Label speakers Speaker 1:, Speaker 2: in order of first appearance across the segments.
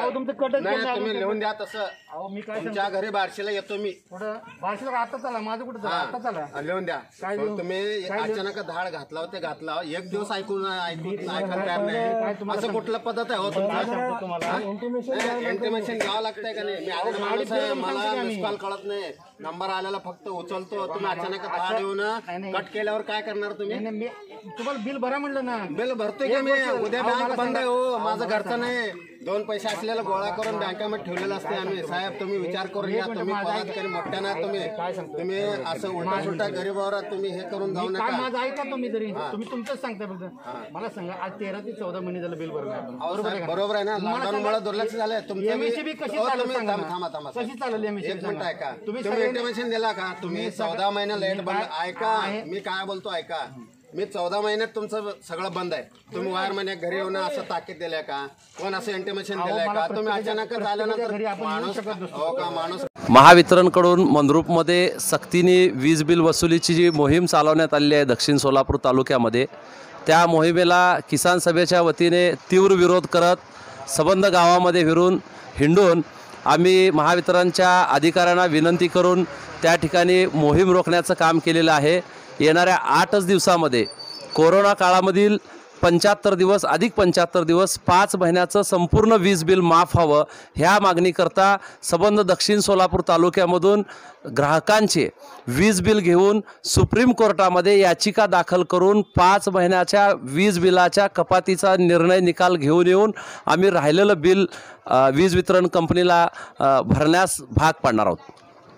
Speaker 1: अहो तुमचं कटच
Speaker 2: नाही तुम्ही लिहून द्या तसं.
Speaker 1: अहो मी काय
Speaker 2: तुमच्या घरी बारशीला येतो मी.
Speaker 1: कुठं बारशीला आता चला माझं कुठं चला आता चला
Speaker 2: लिहून द्या.
Speaker 1: काय लिहून?
Speaker 2: तुम्ही अचानक धाड घातला ते घातला एक दिवस ऐकून ऐकायला तयार नाही. असं कुठलं पद्धत आहे हो तुमचं?
Speaker 1: तुम्हाला
Speaker 2: इंटिमेशन घ्यावं लागतंय का नाही? मी आता माणूस आहे, मला मिस कॉल कळत नाही. नंबर आलेला फक्त उचलतो. तुम्ही अचानक धाड येऊन कट केल्यावर काय करणार तुम्ही?
Speaker 1: नाही, मी तुम्हाला बिल भरा म्हणलं ना.
Speaker 2: बिल भरतोय की मी. उद्या बँक बंद आहे हो. माझं घरचं नाही. 2 पैसे असलेला गोळा करून बँकेमध्ये ठेवलेलं असते आम्ही. साहेब तुम्ही विचार करून घ्या. तुम्ही पदाधिकारी मोठ्या ना तुम्ही असं उलटा सुलटा गरीबावर तुम्ही हे करून जाऊ
Speaker 1: काय
Speaker 2: नका.
Speaker 1: माझं ऐका तुम्ही तरी तुम्ही तुमचंच सांगता फक्त मला सांगा आज 13 ते 14 महिने झालं बिल भरलं आपण.
Speaker 2: अहो साहेब, बरोबर आहे ना. लॉकडाऊन मुळे दुर्लक्ष झालंय तुमचं.
Speaker 1: एमएससीबी कशी चालू सांगा ना.
Speaker 2: थांबा
Speaker 1: कशी चालेल एमएससी?
Speaker 2: एक मिनिट ऐका.
Speaker 1: तुम्ही
Speaker 2: तुम्ही इंटिमेशन दिला का? तुम्ही 14 महिने लेट बंद. ऐका मी काय बोलतो ऐका. मी 14 महिन्यात तुमचं सगळं बंद आहे. तुम्ही वायर महिन्या घरी येऊन असं ताकीद दिलंय का? कोण असं इंटिमेशन दिलंय का? तुम्ही अचानक आल्यानंतर माणूस हो का माणूस
Speaker 3: महावितरणकडून मंद्रुपमध्ये सक्तीने वीज बिल वसुलीची जी मोहीम चालवण्यात आलेली आहे दक्षिण सोलापूर तालुक्यामध्ये, त्या मोहिमेला किसान सभेच्या वतीने तीव्र विरोध करत सबंध गावामध्ये हिंडून आम्ही महावितरणच्या अधिकाऱ्यांना विनंती करून त्या ठिकाणी मोहीम रोखण्याचं काम केलेलं आहे. येणाऱ्या 8च दिवसामध्ये कोरोना काळामधील 75 दिवस अधिक 75 दिवस 5 महिन्याचं संपूर्ण वीज बिल माफ व्हावं ह्या मागणीकरता सबंध दक्षिण सोलापूर तालुक्यामधून ग्राहकांचे वीज बिल घेऊन सुप्रीम कोर्टामध्ये याचिका दाखल करून 5 महिन्याच्या वीज बिलाच्या कपातीचा निकाल घेऊन येऊन आम्ही राहिलेलं बिल वीज वितरण कंपनीला भरण्यास भाग पाडणार आहोत.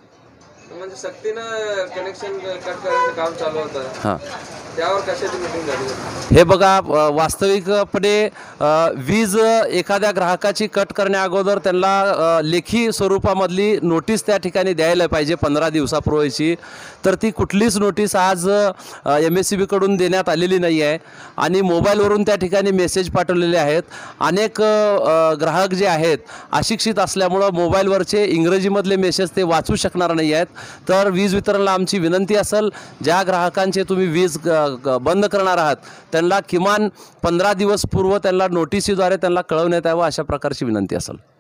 Speaker 4: म्हणजे सक्तीनं कनेक्शन कट करायचं काम चालू होतं. हां, त्यावर कशाची मीटिंग झाली?
Speaker 3: हे बघा, वास्तविकपणे वीज एखाद्या ग्राहकाची कट करण्या अगोदर त्यांना लेखी स्वरूपामधली नोटीस त्या ठिकाणी द्यायला पाहिजे 15 दिवसापूर्वीची. तर ती कुठलीच नोटीस आज MSCBकडून देण्यात आलेली नाही आहे आणि मोबाईलवरून त्या ठिकाणी मेसेज पाठवलेले आहेत. अनेक ग्राहक जे आहेत अशिक्षित असल्यामुळं मोबाईलवरचे इंग्रजीमधले मेसेज ते वाचू शकणार नाही आहेत. तर वीज वितरणला आमची विनंती असेल, ज्या ग्राहकांचे तुम्ही वीज बंद करणार आहात त्यांना किमान 15 दिवस पूर्व त्यांना नोटिसीद्वारे त्यांना कळवण्यात यावं अशा प्रकारची विनंती असेल.